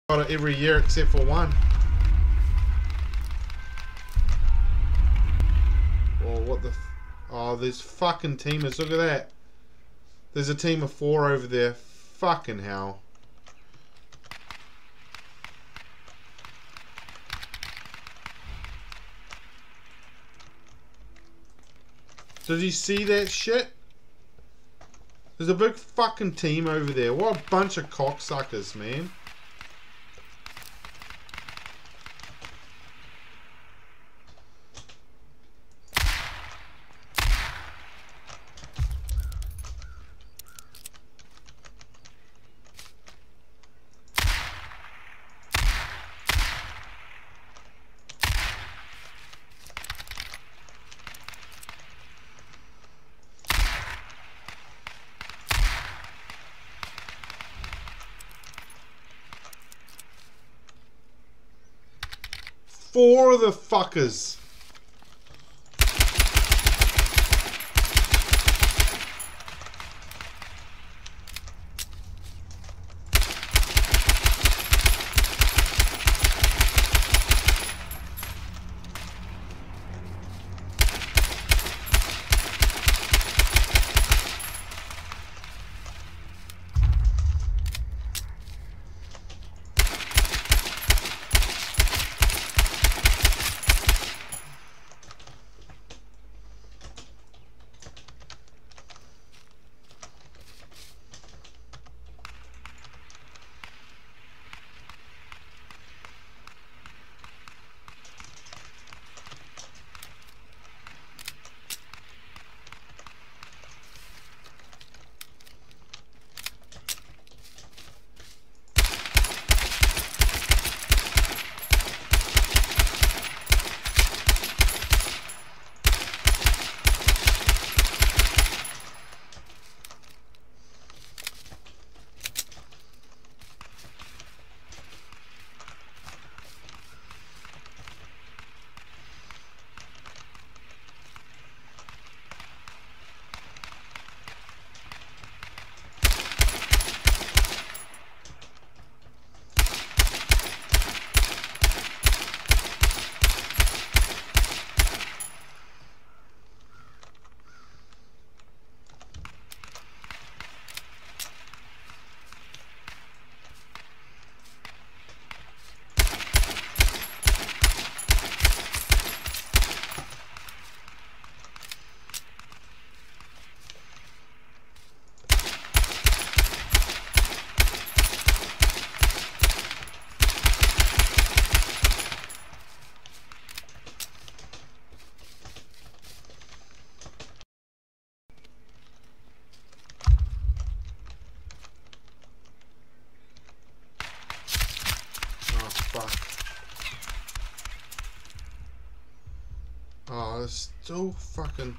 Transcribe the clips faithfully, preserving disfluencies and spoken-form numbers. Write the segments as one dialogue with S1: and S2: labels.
S1: got it every year except for one. Oh, what the... F oh, there's fucking teamers. Look at that. There's a team of four over there. Fucking hell. Did you see that shit? There's a big fucking team over there. What a bunch of cocksuckers, man. Four of the fuckers. Oh, there's still fucking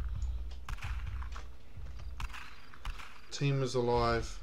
S1: team is alive.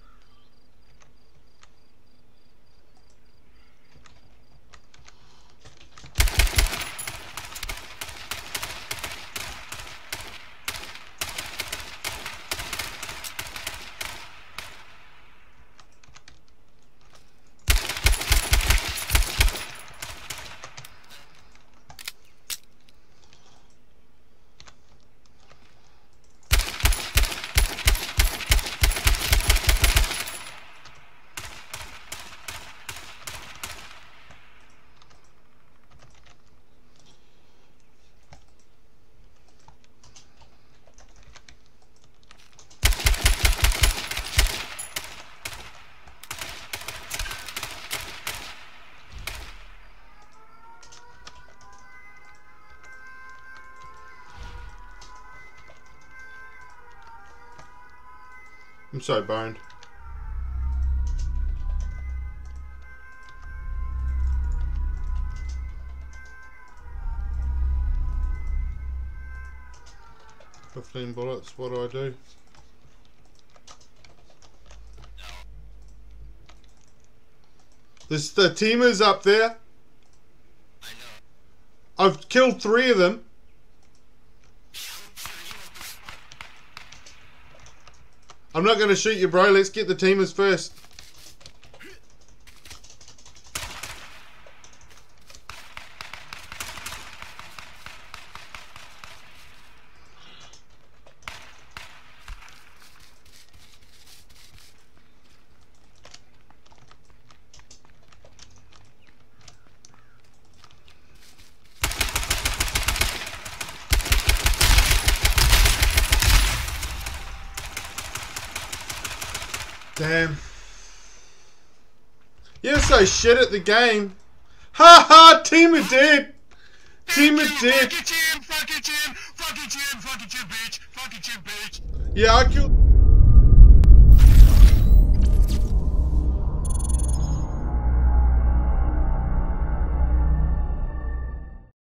S1: I'm so boned. Fifteen bullets, what do I do? There's the teamers up there.
S2: I know.
S1: I've killed three of them. I'm not going to shoot you, bro. Let's get the teamers first. Damn. You're so shit at the game. Ha ha! Team are dead! Team are dead!
S3: Fuck it, Jim! Fuck it, Jim! Fuck it, Jim! Fuck it, Jim, bitch! Fuck it, Jim, bitch!
S1: Yeah, I killed...